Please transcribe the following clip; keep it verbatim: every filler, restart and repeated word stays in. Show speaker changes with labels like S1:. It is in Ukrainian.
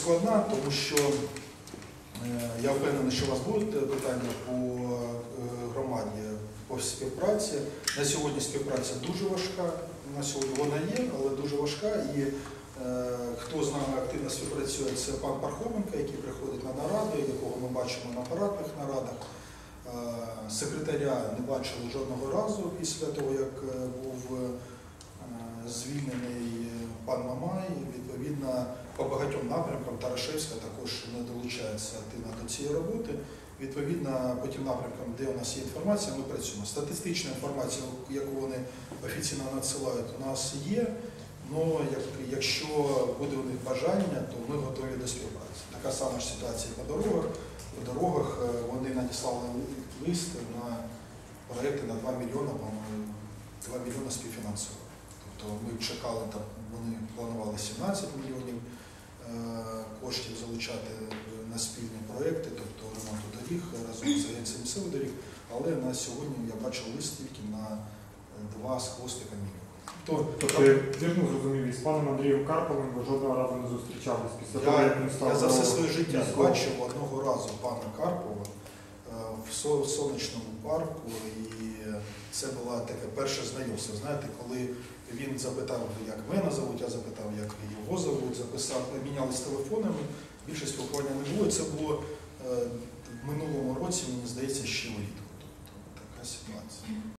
S1: складна, тому що я впевнений, що у вас будуть питання по громаді, по співпраці. На сьогодні співпраця дуже важка, на сьогодні вона є, але дуже важка. І е, хто з нами активно співпрацює, це пан Пархоменко, який приходить на нараду, якого ми бачимо на апаратних нарадах. Е, секретаря не бачили жодного разу після того, як був е, звільнений пан Мамай. Відповідно, по багатьом напрямкам Тарашевська також не долучається активно до цієї роботи. Відповідно, по тим напрямкам, де у нас є інформація, ми працюємо. Статистична інформація, яку вони офіційно надсилають, у нас є, але якщо буде у них бажання, то ми готові до співпраці. Така сама ж ситуація по дорогах. По дорогах вони надіслали лист на проєкти на два мільйони, по-моєму, два мільйони співфінансування. Тобто ми чекали, там, вони планували сімнадцять мільйонів коштів залучати на спільні проєкти, тобто ремонту доріг разом з Агенцією місцевих доріг, але на сьогодні я бачив лист тільки на два з хвостиком мільйона.
S2: Тобто, я ж не зрозумів, із паном Андрієм Карповим ви жодного разу не зустрічались після
S1: я,
S2: того, як він став...
S1: Я за все своє життя
S2: військовим.
S1: бачив одного разу пана Карпова в сонячному парку, і це було таке перше знайомство. Знаєте, коли він запитав, як мене зовуть, я запитав, як його зовуть, записав, мінялися телефонами, більше спілкування не було. Це було в минулому році, мені здається, ще влітку. Тобто така ситуація.